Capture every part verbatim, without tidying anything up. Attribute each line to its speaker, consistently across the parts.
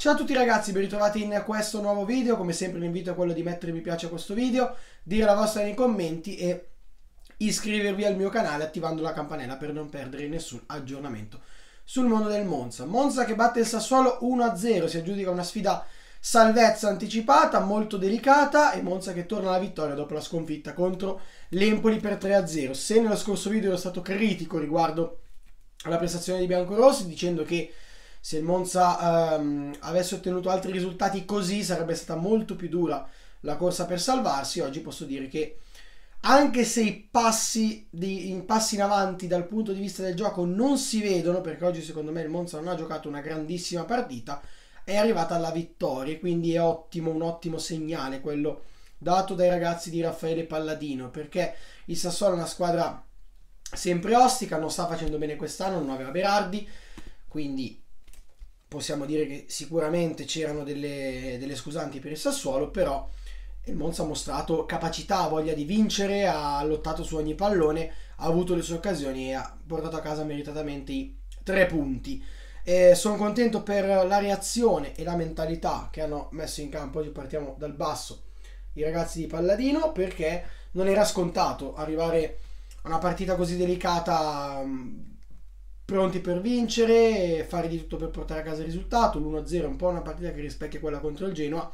Speaker 1: Ciao a tutti ragazzi, ben ritrovati in questo nuovo video. Come sempre l'invito è quello di mettere mi piace a questo video, dire la vostra nei commenti e iscrivervi al mio canale attivando la campanella per non perdere nessun aggiornamento sul mondo del Monza. Monza che batte il Sassuolo uno a zero, si aggiudica una sfida salvezza anticipata, molto delicata, e Monza che torna alla vittoria dopo la sconfitta contro l'Empoli per tre a zero. Se nello scorso video ero stato critico riguardo alla prestazione di biancorossi, dicendo che se il Monza ehm, avesse ottenuto altri risultati così sarebbe stata molto più dura la corsa per salvarsi, oggi posso dire che anche se i passi, di, i passi in avanti dal punto di vista del gioco non si vedono, perché oggi secondo me il Monza non ha giocato una grandissima partita, è arrivata alla vittoria, quindi è ottimo, un ottimo segnale quello dato dai ragazzi di Raffaele Palladino, perché il Sassuolo è una squadra sempre ostica, non sta facendo bene quest'anno, non aveva Berardi, quindi possiamo dire che sicuramente c'erano delle, delle scusanti per il Sassuolo, però il Monza ha mostrato capacità, voglia di vincere, ha lottato su ogni pallone, ha avuto le sue occasioni e ha portato a casa meritatamente i tre punti. E sono contento per la reazione e la mentalità che hanno messo in campo. Oggi partiamo dal basso i ragazzi di Palladino, perché non era scontato arrivare a una partita così delicata pronti per vincere e fare di tutto per portare a casa il risultato. L'uno a zero è un po' una partita che rispecchia quella contro il Genoa,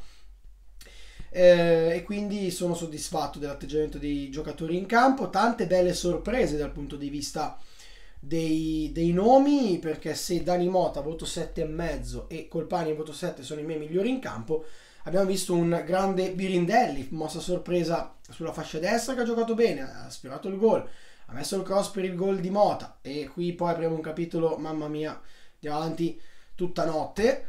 Speaker 1: eh, e quindi sono soddisfatto dell'atteggiamento dei giocatori in campo. Tante belle sorprese dal punto di vista dei, dei nomi, perché se Dani Mota voto sette e mezzo e Colpani voto sette sono i miei migliori in campo, abbiamo visto un grande Birindelli, mossa sorpresa sulla fascia destra, che ha giocato bene, ha sfiorato il gol, ha messo il cross per il gol di Mota, e qui poi apriamo un capitolo, mamma mia, andiamo avanti tutta notte.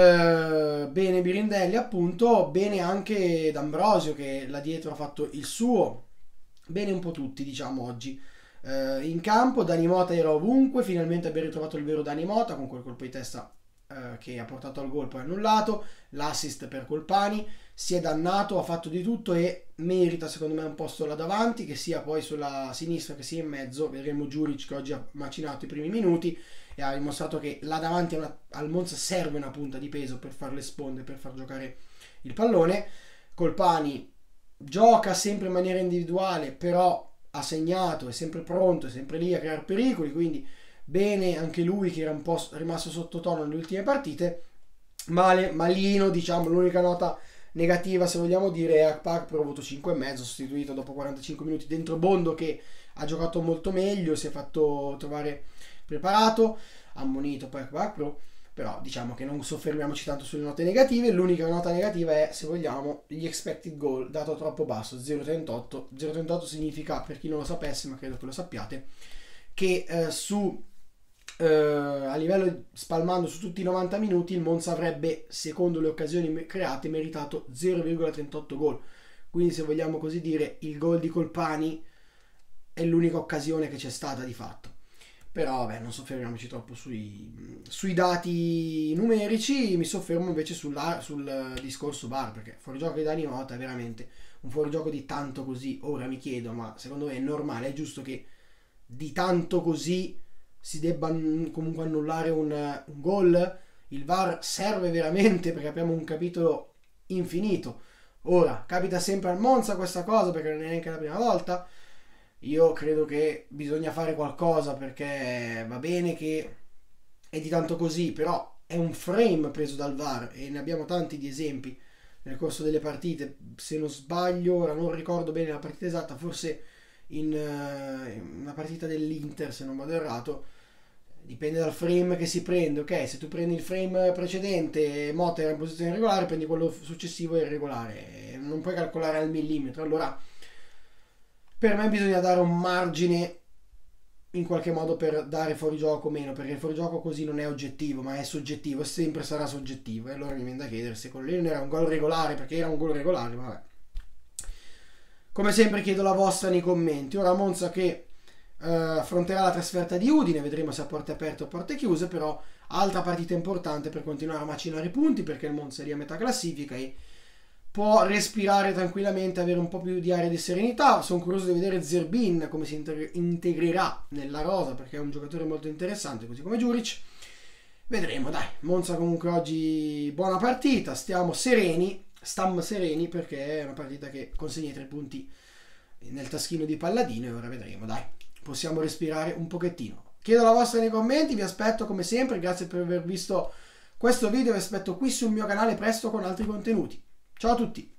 Speaker 1: Eh, bene Birindelli appunto, bene anche D'Ambrosio che là dietro ha fatto il suo, bene un po' tutti diciamo oggi eh, in campo. Dani Mota era ovunque, finalmente abbiamo ritrovato il vero Dani Mota con quel colpo di testa eh, che ha portato al gol poi annullato, l'assist per Colpani, si è dannato, ha fatto di tutto e merita secondo me un posto là davanti, che sia poi sulla sinistra che sia in mezzo. Vedremo Djuric che oggi ha macinato i primi minuti e ha dimostrato che là davanti una, al Monza serve una punta di peso per fare le sponde, per far giocare il pallone. Colpani gioca sempre in maniera individuale, però ha segnato, è sempre pronto, è sempre lì a creare pericoli, quindi bene anche lui, che era un po' rimasto sottotono nelle ultime partite. Male, malino diciamo, l'unica nota negativa se vogliamo dire è Akpak, però voto cinque e mezzo, sostituito dopo quarantacinque minuti dentro Bondo, che ha giocato molto meglio, si è fatto trovare preparato, ammonito poi Akpak, però, però diciamo che non soffermiamoci tanto sulle note negative. L'unica nota negativa è, se vogliamo, gli expected goal, dato troppo basso, zero virgola trentotto. zero virgola trentotto significa, per chi non lo sapesse, ma credo che lo sappiate, che eh, su Uh, a livello spalmando su tutti i novanta minuti il Monza avrebbe, secondo le occasioni create, meritato zero virgola trentotto gol. Quindi, se vogliamo così dire, il gol di Colpani è l'unica occasione che c'è stata di fatto. Però vabbè, non soffermiamoci troppo sui, sui dati numerici, mi soffermo invece sulla, sul discorso V A R, perché fuorigioco di Dani Mota è veramente un fuorigioco di tanto così. Ora mi chiedo, ma secondo me è normale, è giusto che di tanto così si debba comunque annullare un, un gol? Il V A R serve veramente? Perché abbiamo un capitolo infinito. Ora, capita sempre al Monza questa cosa, perché non è neanche la prima volta. Io credo che bisogna fare qualcosa, perché va bene che è di tanto così, però è un frame preso dal V A R e ne abbiamo tanti di esempi nel corso delle partite. Se non sbaglio, ora non ricordo bene la partita esatta, forse in, uh, in una partita dell'Inter, se non vado errato, dipende dal frame che si prende. Ok, se tu prendi il frame precedente, Mota era in posizione regolare, prendi quello successivo è irregolare, non puoi calcolare al millimetro. Allora per me bisogna dare un margine in qualche modo per dare fuorigioco o meno, perché il fuorigioco così non è oggettivo ma è soggettivo, e sempre sarà soggettivo. E allora mi viene da chiedere se con lei non era un gol regolare, perché era un gol regolare. Vabbè, come sempre chiedo la vostra nei commenti. Ora Monza che Uh, affronterà la trasferta di Udine, vedremo se a porte aperte o porte chiuse, però altra partita importante per continuare a macinare i punti, perché il Monza è lì a metà classifica e può respirare tranquillamente, avere un po' più di aria di serenità. Sono curioso di vedere Zerbin come si integr- integrerà nella rosa, perché è un giocatore molto interessante, così come Djuric. Vedremo, dai. Monza comunque oggi buona partita, stiamo sereni, stiamo sereni perché è una partita che consegna i tre punti nel taschino di Palladino e ora vedremo, dai. Possiamo respirare un pochettino. Chiedo la vostra nei commenti, vi aspetto come sempre, grazie per aver visto questo video, vi aspetto qui sul mio canale presto con altri contenuti. Ciao a tutti!